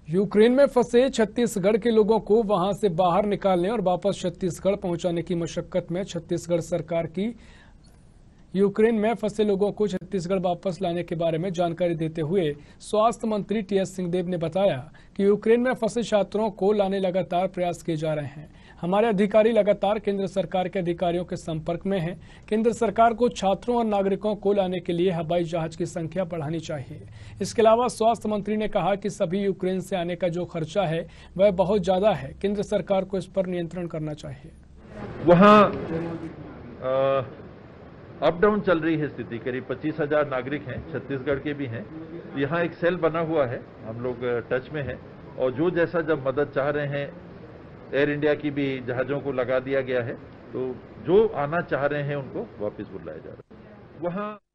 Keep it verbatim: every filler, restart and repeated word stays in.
Ukraine में फंसे छत्तीसगढ़ के लोगों को वहां से बाहर निकालने और वापस छत्तीसगढ़ पहुंचाने की मशक्कत में छत्तीसगढ़ सरकार की यूक्रेन में फंसे लोगों को छत्तीसगढ़ वापस लाने के बारे में जानकारी देते हुए स्वास्थ्य मंत्री टी एस सिंहदेव ने बताया कि यूक्रेन में फंसे छात्रों को लाने लगातार प्रयास किए जा रहे हैं। हमारे अधिकारी लगातार केंद्र सरकार के अधिकारियों के संपर्क में हैं। केंद्र सरकार को छात्रों और नागरिकों को लाने के लिए हवाई जहाज की संख्या बढ़ानी चाहिए। इसके अलावा स्वास्थ्य मंत्री ने कहा कि सभी यूक्रेन से आने का जो खर्चा है वह बहुत ज्यादा है। केंद्र सरकार को इस पर नियंत्रण करना चाहिए। वहाँ अप डाउन चल रही है स्थिति। करीब पच्चीस हजार नागरिक हैं, छत्तीसगढ़ के भी हैं। यहाँ एक सेल बना हुआ है, हम लोग टच में हैं और जो जैसा जब मदद चाह रहे हैं, एयर इंडिया की भी जहाज़ों को लगा दिया गया है, तो जो आना चाह रहे हैं उनको वापस बुलाया जा रहा है। वहाँ